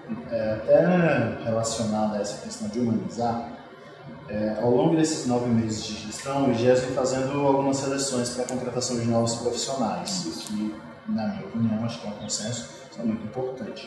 Até relacionado a essa questão de humanizar, ao longo desses 9 meses de gestão, o GES vem fazendo algumas seleções para a contratação de novos profissionais, isso que, na minha opinião, acho que é um consenso, isso é muito importante,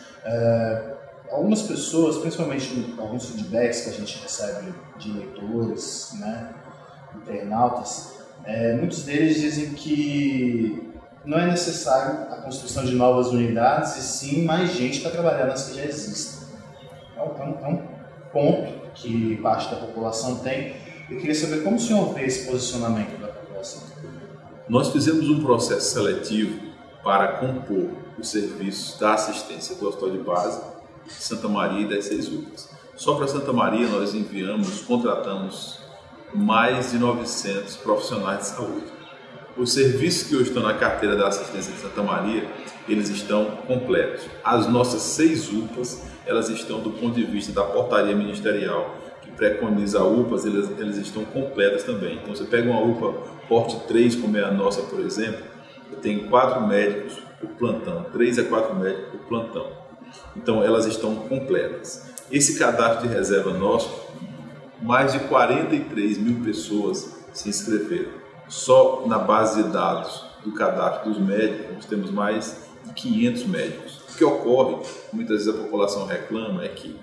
né? Algumas pessoas, principalmente alguns feedbacks que a gente recebe de leitores, né, internautas, muitos deles dizem que não é necessário a construção de novas unidades e sim mais gente para trabalhar nas que já existem. É um ponto que parte da população tem. Eu queria saber como o senhor vê esse posicionamento da população. Nós fizemos um processo seletivo para compor os serviços da assistência do Hospital de Base de Santa Maria e das 6 UPAs. Só para Santa Maria nós contratamos mais de 900 profissionais de saúde. Os serviços que hoje estão na carteira da assistência de Santa Maria, eles estão completos. As nossas 6 UPAs, elas estão do ponto de vista da portaria ministerial, que preconiza UPAs, elas estão completas também. Então você pega uma UPA porte 3, como é a nossa, por exemplo, tem 4 médicos por plantão, 3 a 4 médicos por plantão. Então elas estão completas. Esse cadastro de reserva nosso, mais de 43 mil pessoas se inscreveram. Só na base de dados do cadastro dos médicos, nós temos mais de 500 médicos. O que ocorre, muitas vezes a população reclama, é que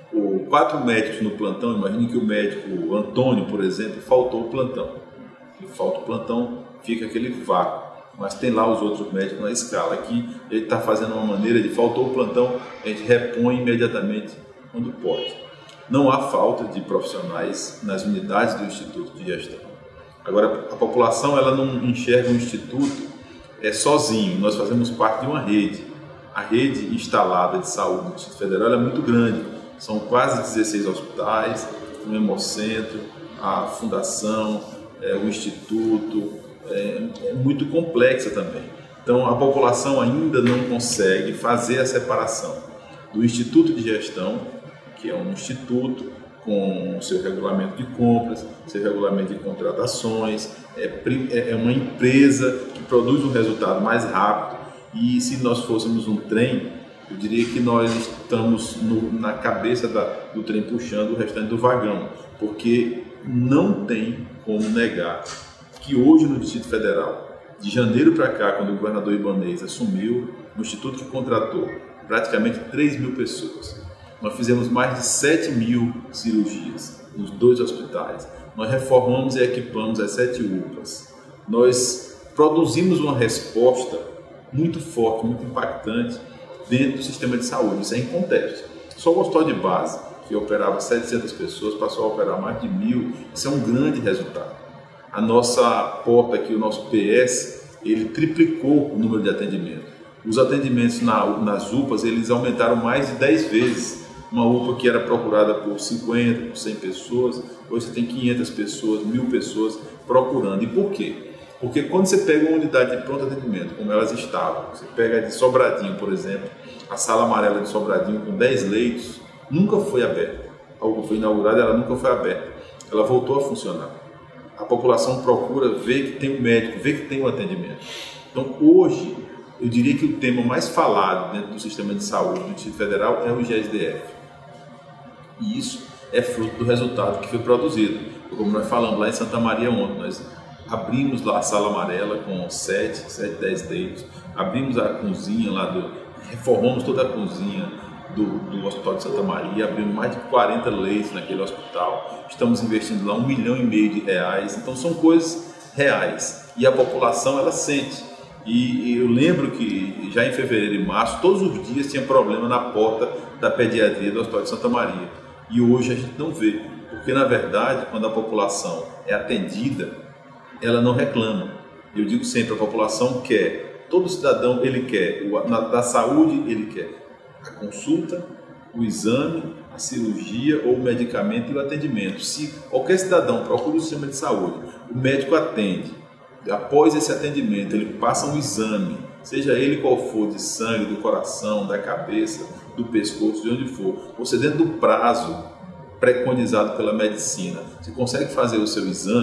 4 médicos no plantão, imagine que o médico Antônio, por exemplo, faltou o plantão. E falta o plantão, fica aquele vácuo. Mas tem lá os outros médicos na escala. Aqui ele está fazendo uma maneira de faltou o plantão, a gente repõe imediatamente quando pode. Não há falta de profissionais nas unidades do Instituto de Gestão. Agora, a população ela não enxerga o Instituto sozinho, nós fazemos parte de uma rede. A rede instalada de saúde do Distrito Federal é muito grande, são quase 16 hospitais, um hemocentro, a fundação, o Instituto, é muito complexa também. Então, a população ainda não consegue fazer a separação do Instituto de Gestão, que é um instituto com seu regulamento de compras, seu regulamento de contratações, é uma empresa que produz um resultado mais rápido e se nós fôssemos um trem, eu diria que nós estamos na cabeça do trem puxando o restante do vagão, porque não tem como negar que hoje no Distrito Federal, de janeiro para cá, quando o governador Ibanez assumiu, o Instituto que contratou praticamente 3 mil pessoas. Nós fizemos mais de 7 mil cirurgias nos 2 hospitais. Nós reformamos e equipamos as 7 UPAs. Nós produzimos uma resposta muito forte, muito impactante dentro do sistema de saúde. Isso é em contexto. Só o Hospital de Base, que operava 700 pessoas, passou a operar mais de 1.000. Isso é um grande resultado. A nossa porta aqui, o nosso PS, ele triplicou o número de atendimentos. Os atendimentos nas UPAs, eles aumentaram mais de 10 vezes. Uma UPA que era procurada por 50, por 100 pessoas, hoje você tem 500 pessoas, 1.000 pessoas procurando. E por quê? Porque quando você pega uma unidade de pronto atendimento, como elas estavam, você pega a de Sobradinho, por exemplo, a sala amarela de Sobradinho com 10 leitos, nunca foi aberta. A UPA foi inaugurada, ela nunca foi aberta. Ela voltou a funcionar. A população procura ver que tem um médico, ver que tem um atendimento. Então, hoje, eu diria que o tema mais falado dentro do sistema de saúde do Distrito Federal é o GESDF. E isso é fruto do resultado que foi produzido. Como nós falamos lá em Santa Maria ontem, nós abrimos lá a sala amarela com 10 leitos, abrimos a cozinha lá, reformamos toda a cozinha do Hospital de Santa Maria, abrimos mais de 40 leitos naquele hospital, estamos investindo lá R$1,5 milhão, então são coisas reais e a população ela sente. E eu lembro que já em fevereiro e março, todos os dias tinha problema na porta da pediatria do Hospital de Santa Maria. E hoje a gente não vê, porque na verdade, quando a população é atendida, ela não reclama. Eu digo sempre, a população quer, todo cidadão ele quer, da saúde ele quer a consulta, o exame, a cirurgia ou o medicamento e o atendimento. Se qualquer cidadão procura o sistema de saúde, o médico atende, após esse atendimento ele passa um exame, seja ele qual for, de sangue, do coração, da cabeça, do pescoço, de onde for, você dentro do prazo preconizado pela medicina, você consegue fazer o seu exame,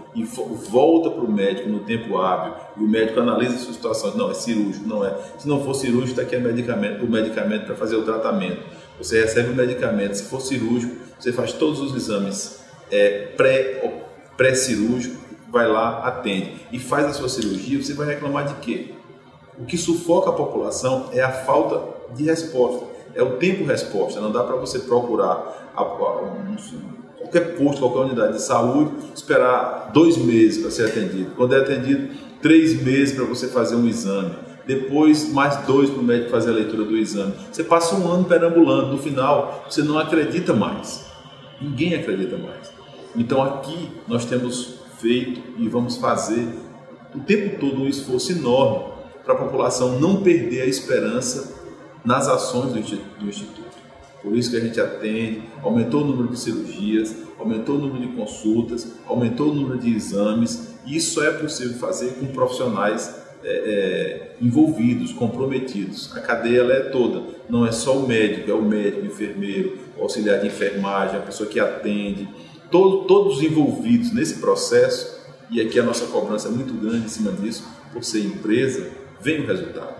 e volta para o médico no tempo hábil, e o médico analisa a sua situação, não, é cirúrgico, não é. Se não for cirúrgico, está aqui o medicamento para fazer o tratamento. Você recebe o medicamento, se for cirúrgico, você faz todos os exames pré-cirúrgico, vai lá, atende e faz a sua cirurgia. Você vai reclamar de quê? O que sufoca a população é a falta de resposta, é o tempo-resposta. Não dá para você procurar qualquer posto, qualquer unidade de saúde, esperar 2 meses para ser atendido. Quando é atendido, 3 meses para você fazer um exame. Depois, mais 2 para o médico fazer a leitura do exame. Você passa 1 ano perambulando. No final, você não acredita mais. Ninguém acredita mais. Então, aqui nós temos feito e vamos fazer o tempo todo um esforço enorme para a população não perder a esperança nas ações do Instituto. Por isso que a gente atende, aumentou o número de cirurgias, aumentou o número de consultas, aumentou o número de exames, e isso só é possível fazer com profissionais envolvidos, comprometidos. A cadeia ela é toda, não é só o médico, o enfermeiro, o auxiliar de enfermagem, a pessoa que atende, todos envolvidos nesse processo, e aqui a nossa cobrança é muito grande em cima disso, por ser empresa, vem o resultado.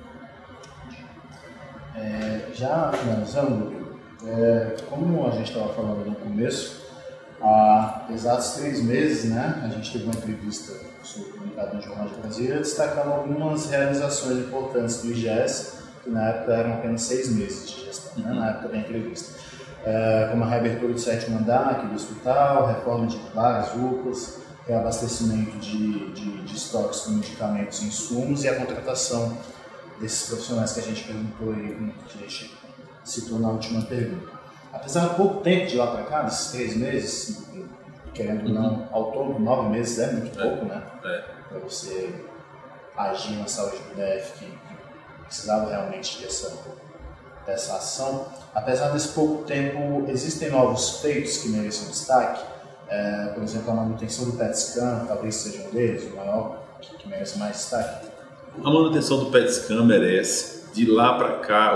Já finalizando, como a gente estava falando no começo, há exatos 3 meses, né, a gente teve uma entrevista publicada no Jornal de Brasília destacando algumas realizações importantes do IGES, que na época eram apenas 6 meses de gestão, né, na época da entrevista. Como a reabertura do 7º andar aqui do hospital, reforma de várias UPAs, reabastecimento de estoques com medicamentos e insumos e a contratação desses profissionais que a gente perguntou e que a gente citou na última pergunta. Apesar de pouco tempo de lá para cá, desses 3 meses, querendo ou não, ao todo 9 meses é muito pouco, né? Para você agir na saúde do DF, que precisava realmente dessa ação. Apesar desse pouco tempo, existem novos feitos que merecem destaque. Por exemplo, a manutenção do PET scan, talvez seja um deles, o maior, que merece mais destaque. A manutenção do PET scan merece. De lá para cá,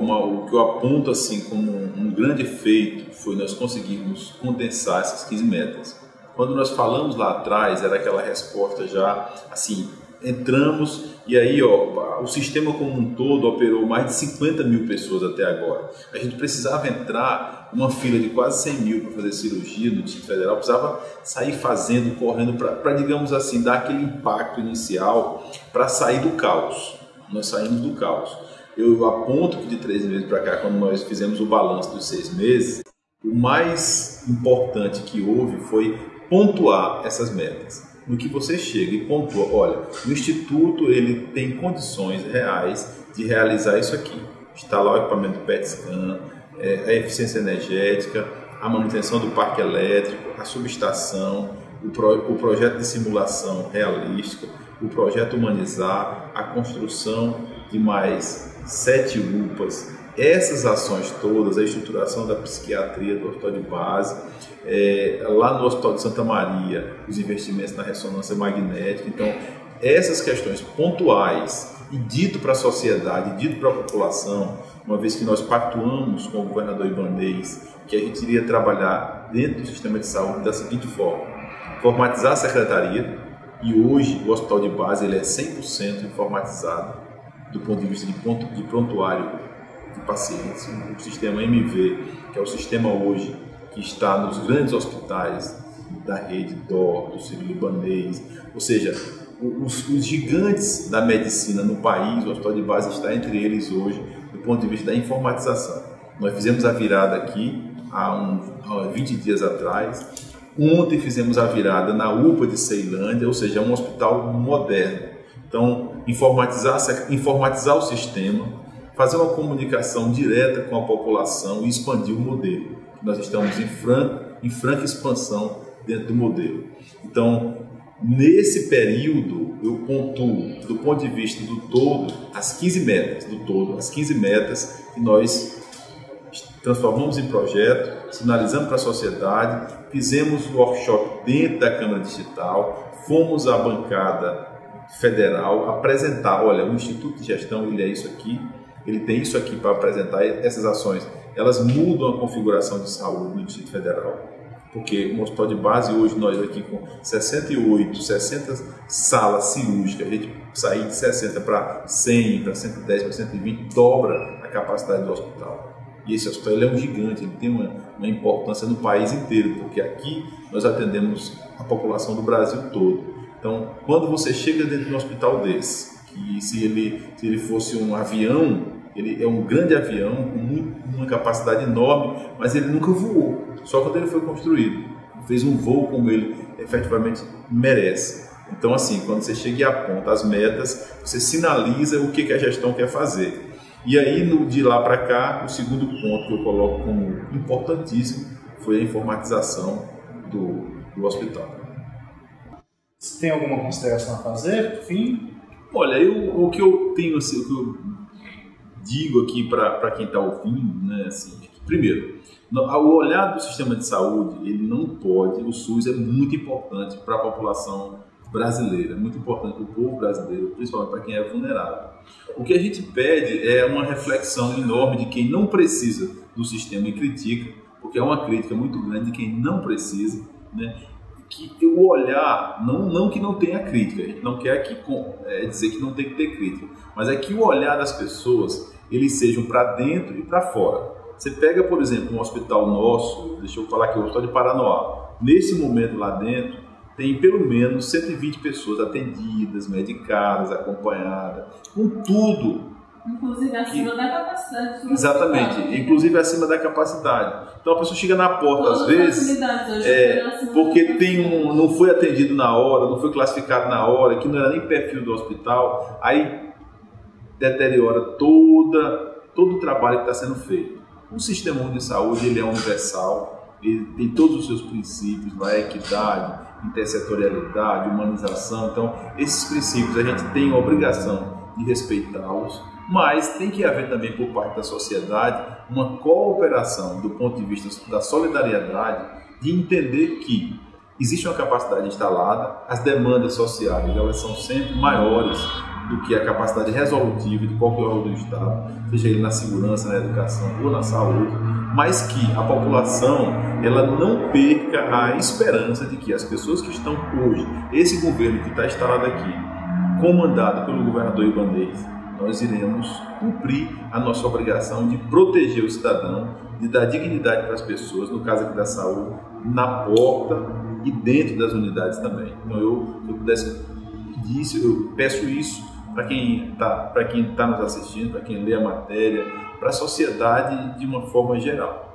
o que eu aponto assim como um grande feito foi nós conseguirmos condensar essas 15 metas. Quando nós falamos lá atrás, era aquela resposta já assim, entramos e aí o sistema como um todo operou mais de 50 mil pessoas até agora. A gente precisava entrar numa fila de quase 100 mil para fazer cirurgia no Distrito Federal, precisava sair fazendo, correndo para, digamos assim, dar aquele impacto inicial para sair do caos. Nós saímos do caos. Eu aponto que de 3 meses para cá, quando nós fizemos o balanço dos 6 meses, o mais importante que houve foi pontuar essas metas. No que você chega e pontua, olha, o Instituto ele tem condições reais de realizar isso aqui. Instalar o equipamento PET scan, a eficiência energética, a manutenção do parque elétrico, a subestação, o projeto de simulação realística, o projeto humanizar, a construção de mais 7 UPAs. Essas ações todas, a estruturação da psiquiatria do hospital de base, lá no Hospital de Santa Maria, os investimentos na ressonância magnética. Então, essas questões pontuais e dito para a sociedade, dito para a população, uma vez que nós pactuamos com o governador Ibanez, que a gente iria trabalhar dentro do sistema de saúde da seguinte forma: informatizar a secretaria, e hoje o hospital de base ele é 100% informatizado do ponto de vista de prontuário de pacientes. O sistema MV, que é o sistema hoje que está nos grandes hospitais da rede DOR, do Sírio-Libanês, ou seja, os gigantes da medicina no país, o hospital de base está entre eles hoje, do ponto de vista da informatização. Nós fizemos a virada aqui há 20 dias atrás. Ontem fizemos a virada na UPA de Ceilândia, ou seja, é um hospital moderno. Então, informatizar o sistema, fazer uma comunicação direta com a população e expandir o modelo. Nós estamos em franca expansão dentro do modelo. Então, nesse período, eu pontuo, do ponto de vista do todo, as 15 metas que nós transformamos em projeto, sinalizamos para a sociedade, fizemos o workshop dentro da Câmara Digital, fomos à bancada federal apresentar, olha, o Instituto de Gestão ele é isso aqui, ele tem isso aqui para apresentar essas ações. Elas mudam a configuração de saúde no Distrito Federal. porque um hospital de base hoje, nós aqui com 68, 60 salas cirúrgicas, a gente sair de 60 para 100, para 110, para 120, dobra a capacidade do hospital. E esse hospital ele é um gigante, ele tem uma importância no país inteiro, porque aqui nós atendemos a população do Brasil todo. Então, quando você chega dentro de um hospital desse, que se ele fosse um avião, ele é um grande avião com uma capacidade enorme, mas ele nunca voou. Só quando ele foi construído, fez um voo como ele efetivamente merece. Então, assim, quando você chega e aponta as metas, você sinaliza o que a gestão quer fazer. E aí, de lá para cá, o segundo ponto que eu coloco como importantíssimo foi a informatização do hospital. Você tem alguma consideração a fazer, fim? Olha, o que eu tenho, assim, o que eu digo aqui para quem está ouvindo, né, assim, primeiro, o olhar do sistema de saúde, ele não pode, o SUS é muito importante para a população brasileira, muito importante para o povo brasileiro, principalmente para quem é vulnerável. O que a gente pede é uma reflexão enorme de quem não precisa do sistema e critica, porque é uma crítica muito grande de quem não precisa, né? Que o olhar, não que não tenha crítica, a gente não quer aqui dizer que não tem que ter crítica, mas é que o olhar das pessoas, eles sejam para dentro e para fora. Você pega, por exemplo, um hospital nosso, deixa eu falar aqui, o Hospital de Paranoá, nesse momento lá dentro, tem pelo menos 120 pessoas atendidas, medicadas, acompanhadas, com tudo. Inclusive acima da capacidade. Exatamente, inclusive acima da capacidade. Então a pessoa chega na porta às vezes, porque não foi atendido na hora, não foi classificado na hora, que não era nem perfil do hospital, aí deteriora todo o trabalho que está sendo feito. O sistema único de saúde ele é universal, ele tem todos os seus princípios, a equidade, intersetorialidade, humanização. Então esses princípios a gente tem a obrigação de respeitá-los, mas tem que haver também por parte da sociedade uma cooperação do ponto de vista da solidariedade, de entender que existe uma capacidade instalada, as demandas sociais elas são sempre maiores do que a capacidade resolutiva de qualquer órgão do Estado, seja ele na segurança, na educação ou na saúde, mas que a população ela não perca a esperança de que as pessoas que estão hoje, esse governo que está instalado aqui, comandado pelo governador Ibanez, nós iremos cumprir a nossa obrigação de proteger o cidadão, de dar dignidade para as pessoas, no caso aqui da saúde, na porta e dentro das unidades também. Então, se eu pudesse pedir isso, eu peço isso para quem está nos assistindo, para quem lê a matéria, para a sociedade de uma forma geral.